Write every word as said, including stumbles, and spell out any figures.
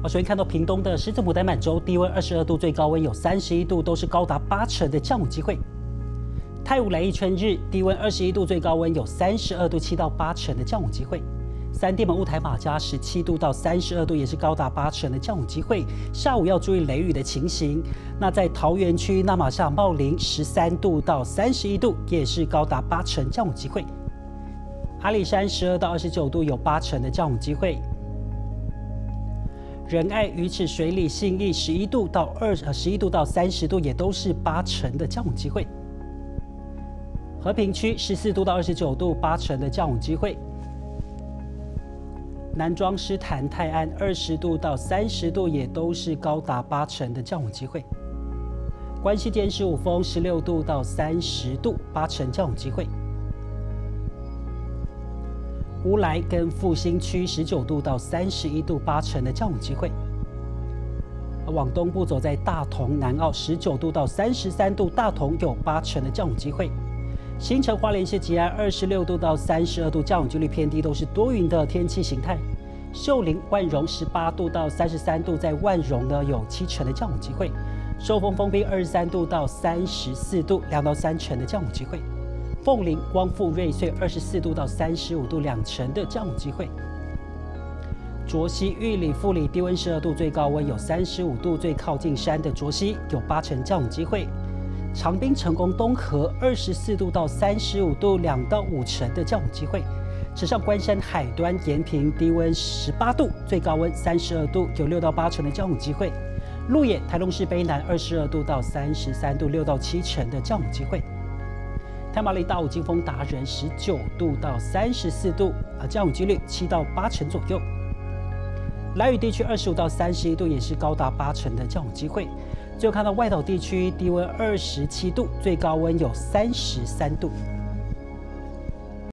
首先看到屏东的狮子牡丹满洲，低温二十二度，最高温有三十一度，都是高达八成的降雨机会。太武来义春日，低温二十一度，最高温有三十二度，七到八成的降雨机会。三地门雾台马家十七度到三十二度，也是高达八成的降雨机会。下午要注意雷雨的情形。那在桃园区那马夏茂林十三度到三十一度，也是高达八成降雨机会。阿里山十二到二十九度，有八成的降雨机会。仁爱鱼池水里信义十一度到二呃十一度到三十度，也都是八成的降雨机会。和平区十四度到二十九度，八成的降雨机会。南庄诗坛泰安二十度到三十度，也都是高达八成的降雨机会。关西间十五峰十六度到三十度，八成降雨机会。乌来跟复兴区十九度到三十一度，八成的降雨机会。往东部走，在大同南澳十九度到三十三度，大同有八成的降雨机会。新城花莲市吉安二十六度到三十二度，降雨几率偏低，都是多云的天气形态。秀林万荣十八度到三十三度，在万荣呢有七成的降雨机会。寿丰丰滨二十三度到三十四度，两到三成的降雨机会。凤林、光复、瑞穗二十四度到三十五度，两成的降雨机会。卓溪、玉里、富里低温十二度，最高温有三十五度，最靠近山的卓溪有八成降雨机会。长滨、成功、东河二十四度到三十五度，两到五成的降雨机会。池上、关山、海端、延平低温十八度，最高温三十二度，有六到八成的降雨机会。鹿野、台东市卑南二十二度到三十三度，六到七成的降雨机会。太麻里大武金峰达人十九度到三十四度，啊，降雨几率七到八成左右。兰屿地区二十五到三十一度，也是高达八成的降雨机会。最后看到外岛地区低温二十七度，最高温有三十三度。